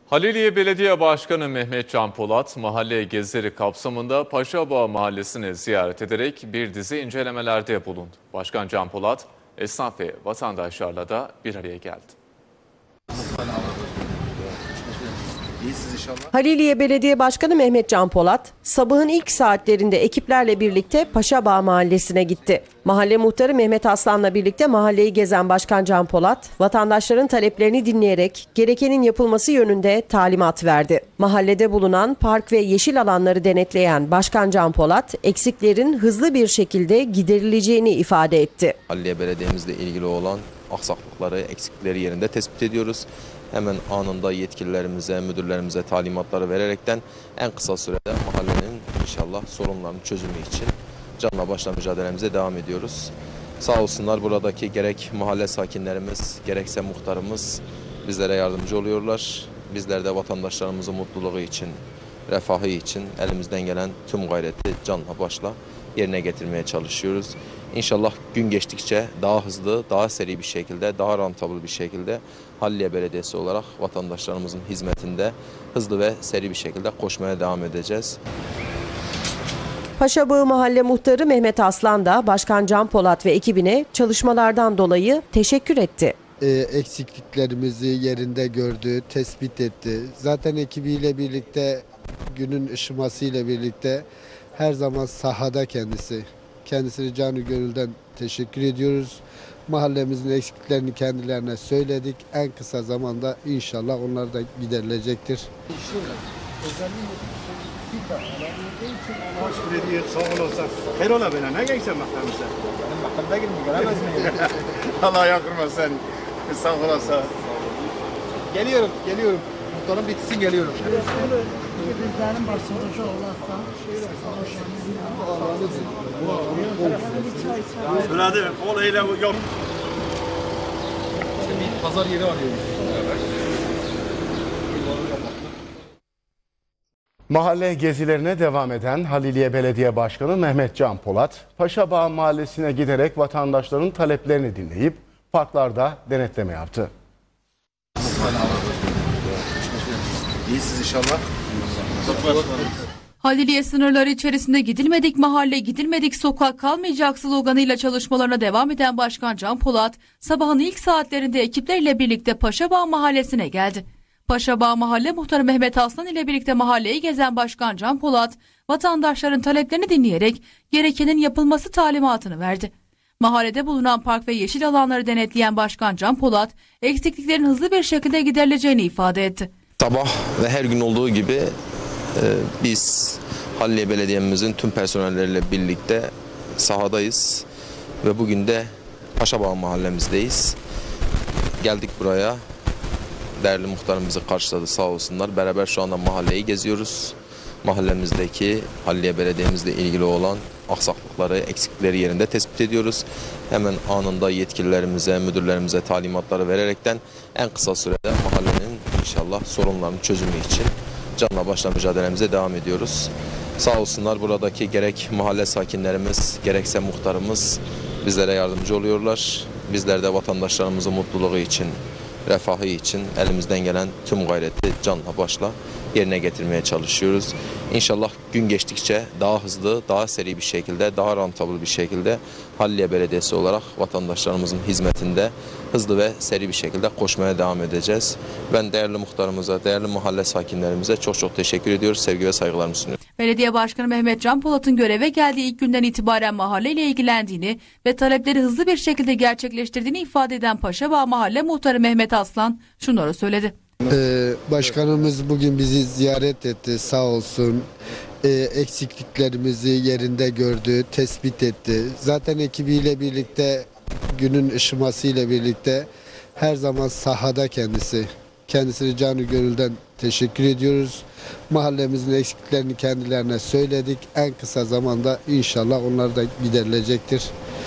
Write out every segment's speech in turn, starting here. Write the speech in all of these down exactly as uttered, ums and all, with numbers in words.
Haliliye Belediye Başkanı Mehmet Can Polat, mahalle gezileri kapsamında Paşabağ Mahallesi'ni ziyaret ederek bir dizi incelemelerde bulundu. Başkan Can Polat, esnaf ve vatandaşlarla da bir araya geldi. Haliliye Belediye Başkanı Mehmet Can Polat, sabahın ilk saatlerinde ekiplerle birlikte Paşabağ Mahallesi'ne gitti. Mahalle muhtarı Mehmet Aslan'la birlikte mahalleyi gezen Başkan Can Polat, vatandaşların taleplerini dinleyerek gerekenin yapılması yönünde talimat verdi. Mahallede bulunan park ve yeşil alanları denetleyen Başkan Can Polat, eksiklerin hızlı bir şekilde giderileceğini ifade etti. Haliliye Belediye'mizle ilgili olan aksaklıkları, eksikleri yerinde tespit ediyoruz. Hemen anında yetkililerimize, müdürlerimize talimatları vererekten en kısa sürede mahallenin inşallah sorunlarının çözümü için canla başla mücadelemize devam ediyoruz. Sağ olsunlar buradaki gerek mahalle sakinlerimiz, gerekse muhtarımız bizlere yardımcı oluyorlar. Bizler de vatandaşlarımızın mutluluğu için, refahı için elimizden gelen tüm gayreti canla başla yerine getirmeye çalışıyoruz. İnşallah gün geçtikçe daha hızlı, daha seri bir şekilde, daha rantabıl bir şekilde Haliliye Belediyesi olarak vatandaşlarımızın hizmetinde hızlı ve seri bir şekilde koşmaya devam edeceğiz. Paşabağ Mahalle Muhtarı Mehmet Aslan da Başkan Can Polat ve ekibine çalışmalardan dolayı teşekkür etti. E, eksikliklerimizi yerinde gördü, tespit etti. Zaten ekibiyle birlikte, günün ışımasıyla birlikte her zaman sahada kendisi. Kendisine canı gönülden teşekkür ediyoruz. Mahallemizin eksikliklerini kendilerine söyledik. En kısa zamanda inşallah onlar da giderilecektir. Hoş bulduk, sağ olasın. Her ola bana ne geçsen mahkememize? Ben mahkemede girdim, göremez miyim? Allah yakırma sen. Sağ olasın. Geliyorum, geliyorum. Muhtarım bitsin, geliyorum. Bizlerin başarıcı olarsa Birader, ol eyle yok. İşte bir pazar yeri arıyoruz. Mahalle gezilerine devam eden Haliliye Belediye Başkanı Mehmet Can Polat, Paşabağ Mahallesi'ne giderek vatandaşların taleplerini dinleyip parklarda denetleme yaptı. İyisiniz inşallah. Haliliye sınırları içerisinde gidilmedik mahalle, gidilmedik sokak kalmayacak sloganıyla çalışmalarına devam eden Başkan Can Polat, sabahın ilk saatlerinde ekiplerle birlikte Paşabağ Mahallesi'ne geldi. Paşabağ Mahalle Muhtarı Mehmet Aslan ile birlikte mahalleyi gezen Başkan Can Polat, vatandaşların taleplerini dinleyerek gerekenin yapılması talimatını verdi. Mahallede bulunan park ve yeşil alanları denetleyen Başkan Can Polat, eksikliklerin hızlı bir şekilde giderileceğini ifade etti. Sabah ve her gün olduğu gibi e, biz Haliliye Belediye'mizin tüm personelleriyle birlikte sahadayız ve bugün de Paşabağ mahallemizdeyiz. Geldik buraya, değerli muhtarım bizi karşıladı sağ olsunlar. Beraber şu anda mahalleyi geziyoruz. Mahallemizdeki Haliliye Belediye'mizle ilgili olan aksaklıkları, eksikleri yerinde tespit ediyoruz. Hemen anında yetkililerimize, müdürlerimize talimatları vererekten en kısa sürede mahallenin inşallah sorunlarının çözümü için canla başla mücadelemize devam ediyoruz. Sağ olsunlar buradaki gerek mahalle sakinlerimiz, gerekse muhtarımız bizlere yardımcı oluyorlar. Bizler de vatandaşlarımızın mutluluğu için, refahı için elimizden gelen tüm gayreti canla başla yerine getirmeye çalışıyoruz. İnşallah gün geçtikçe daha hızlı, daha seri bir şekilde, daha rantabıl bir şekilde Haliliye Belediyesi olarak vatandaşlarımızın hizmetinde hızlı ve seri bir şekilde koşmaya devam edeceğiz. Ben değerli muhtarımıza, değerli mahalle sakinlerimize çok çok teşekkür ediyoruz. Sevgi ve saygılarımı sunuyorum. Belediye Başkanı Mehmet Can Polat'ın göreve geldiği ilk günden itibaren mahalleyle ilgilendiğini ve talepleri hızlı bir şekilde gerçekleştirdiğini ifade eden Paşabağ Mahalle Muhtarı Mehmet Aslan şunları söyledi. Ee, başkanımız bugün bizi ziyaret etti sağ olsun. Ee, eksikliklerimizi yerinde gördü, tespit etti. Zaten ekibiyle birlikte, günün ışımasıyla birlikte her zaman sahada kendisi. Kendisine canı gönülden teşekkür ediyoruz. Mahallemizin eksikliklerini kendilerine söyledik. En kısa zamanda inşallah onlar da giderilecektir.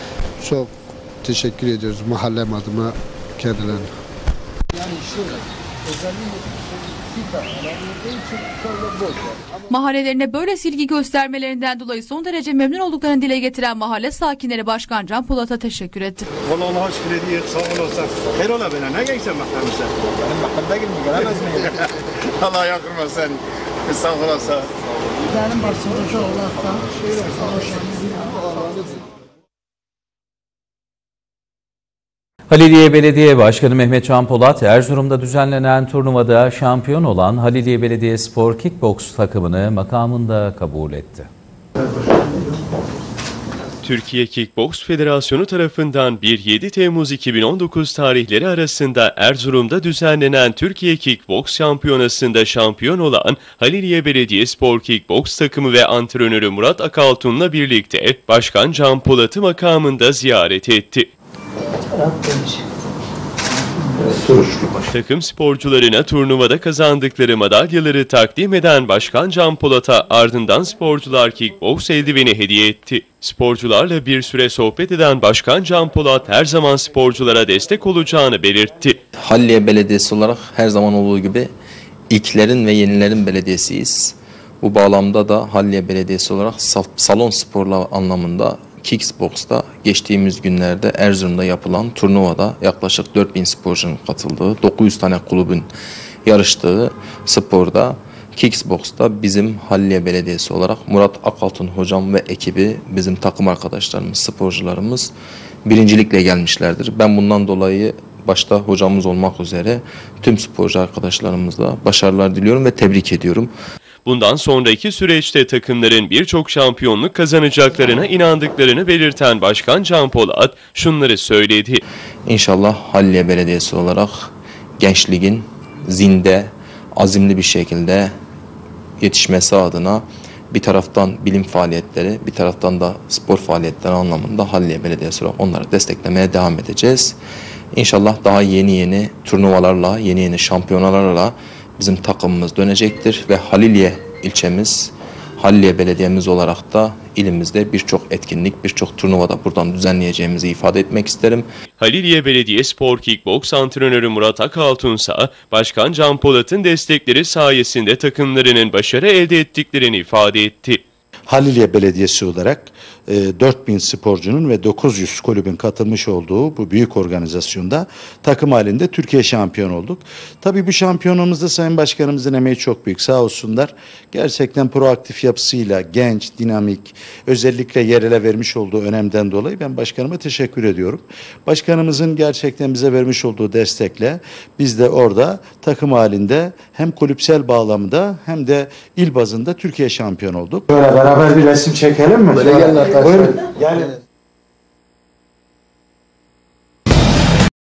Çok teşekkür ediyoruz mahallem adına kendilerine. Yani şöyle, özellikle Mahallelerine böyle silgi göstermelerinden dolayı son derece memnun olduklarını dile getiren mahalle sakinleri Başkan Can Polat'a teşekkür etti. Vallahi Allah'a şükür ediyor. Sağ olasın. Her ola bana. Ne geçsen mahkememize. Benim mahkemede girmiyor. Gelemez miyim? Allah yakırma sen. Sağ olasın. Benim başımda olasın. Haliliye Belediye Başkanı Mehmet Can Polat, Erzurum'da düzenlenen turnuvada şampiyon olan Haliliye Belediyespor Kickboks takımını makamında kabul etti. Türkiye Kickboks Federasyonu tarafından bir yedi Temmuz iki bin on dokuz tarihleri arasında Erzurum'da düzenlenen Türkiye Kickboks Şampiyonası'nda şampiyon olan Haliliye Belediyespor Kickboks takımı ve antrenörü Murat Akaltun'la birlikte Başkan Can Polat'ı makamında ziyaret etti. Takım sporcularına turnuvada kazandıkları madalyaları takdim eden Başkan Can Polat'a ardından sporcular kickboks eldiveni hediye etti. Sporcularla bir süre sohbet eden Başkan Can Polat her zaman sporculara destek olacağını belirtti. Haliliye Belediyesi olarak her zaman olduğu gibi ilklerin ve yenilerin belediyesiyiz. Bu bağlamda da Haliliye Belediyesi olarak salon sporla anlamında Kickboks'ta geçtiğimiz günlerde Erzurum'da yapılan turnuvada yaklaşık dört bin sporcunun katıldığı, dokuz yüz tane kulübün yarıştığı sporda Kickboks'ta bizim Haliliye Belediyesi olarak Murat Akaltun hocam ve ekibi, bizim takım arkadaşlarımız, sporcularımız birincilikle gelmişlerdir. Ben bundan dolayı başta hocamız olmak üzere tüm sporcu arkadaşlarımızla başarılar diliyorum ve tebrik ediyorum. Bundan sonraki süreçte takımların birçok şampiyonluk kazanacaklarına inandıklarını belirten Başkan Can Polat şunları söyledi. İnşallah Haliliye Belediyesi olarak Genç Lig'in zinde, azimli bir şekilde yetişmesi adına bir taraftan bilim faaliyetleri, bir taraftan da spor faaliyetleri anlamında Haliliye Belediyesi olarak onları desteklemeye devam edeceğiz. İnşallah daha yeni yeni turnuvalarla, yeni yeni şampiyonalarla bizim takımımız dönecektir ve Haliliye ilçemiz, Haliliye Belediyemiz olarak da ilimizde birçok etkinlik, birçok turnuvada buradan düzenleyeceğimizi ifade etmek isterim. Haliliye Belediyespor Kickboks antrenörü Murat Akaltun ise Başkan Can Polat'ın destekleri sayesinde takımlarının başarı elde ettiklerini ifade etti. Haliliye Belediyesi olarak dört bin sporcunun ve dokuz yüz kulübün katılmış olduğu bu büyük organizasyonda takım halinde Türkiye şampiyon olduk. Tabii bu şampiyonluğumuzda Sayın Başkanımızın emeği çok büyük, sağ olsunlar. Gerçekten proaktif yapısıyla genç, dinamik, özellikle yerele vermiş olduğu önemden dolayı ben başkanıma teşekkür ediyorum. Başkanımızın gerçekten bize vermiş olduğu destekle biz de orada takım halinde hem kulüpsel bağlamda hem de il bazında Türkiye şampiyon olduk. Böyle beraber bir resim çekelim mi? Böyle gelin arkadaşlar. Buyurun. Yani